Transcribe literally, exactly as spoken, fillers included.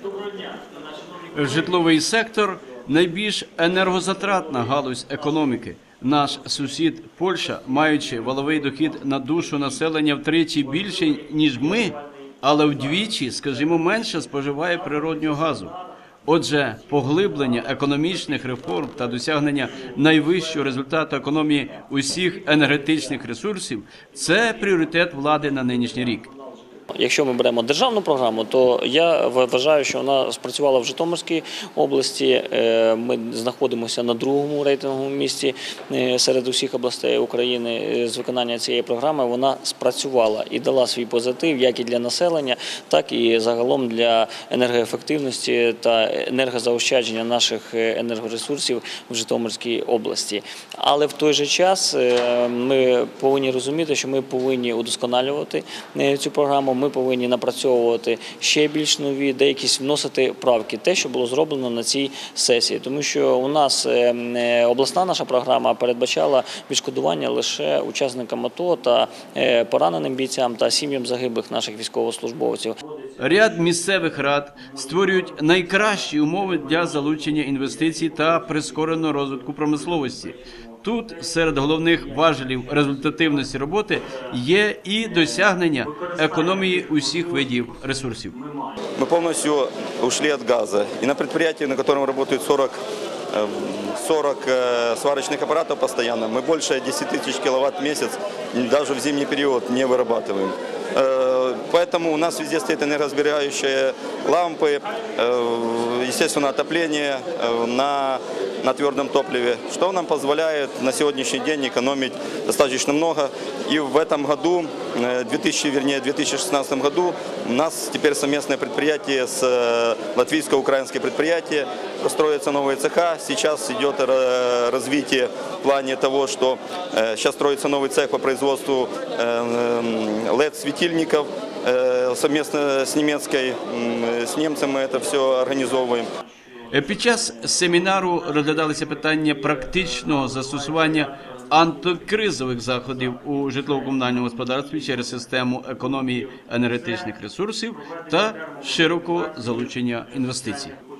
Житловий сектор – найбільш енергозатратна галузь економіки. Наш сусід Польща, маючи валовий дохід на душу населення втричі більше, ніж ми, але вдвічі, скажімо, менше споживає природнього газу. Отже, поглиблення економічних реформ та досягнення найвищого результату економії усіх енергетичних ресурсів – це пріоритет влади на нинішній рік. Якщо ми беремо державну програму, то я вважаю, що вона спрацювала в Житомирській області. Ми знаходимося на другому рейтинговому місці серед усіх областей України з виконання цієї програми. Вона спрацювала і дала свій позитив як і для населення, так і загалом для енергоефективності та енергозаощадження наших енергоресурсів в Житомирській області. Але в той же час ми повинні розуміти, що ми повинні удосконалювати цю програму. Ми повинні напрацьовувати ще більш нові, деякісь вносити правки, те, що було зроблено на цій сесії. Тому що у нас обласна наша програма передбачала відшкодування лише учасникам АТО та пораненим бійцям та сім'ям загиблих наших військовослужбовців. Ряд місцевих рад створюють найкращі умови для залучення інвестицій та прискореного розвитку промисловості. Тут серед головних важелів результативності роботи є і досягнення економії усіх видів ресурсів. Ми повністю ушли від газу. І на підприємстві, на якому працює сорок, сорок сварочних апаратів постійно, ми більше десять тисяч кіловат в місяць навіть в зимній період не виробляємо. Поэтому у нас везде стоят энергосберегающие лампы, естественно, отопление на, на твердом топливе, что нам позволяет на сегодняшний день экономить достаточно много. И в этом году, две тысячи, вернее, в две тысячи шестнадцатом году, у нас теперь совместное предприятие с латвийско-украинским предприятием, строятся новые цеха. Сейчас идет развитие в плане того, что сейчас строится новый цех по производству эл и ди-светильников. Совместно с немецкой, с немцами это все организовываем. Під час семінару розглядалися питання практичного застосування антикризових заходів у житлово-комунальному господарстві через систему економії енергетичних ресурсів та широкого залучення інвестицій.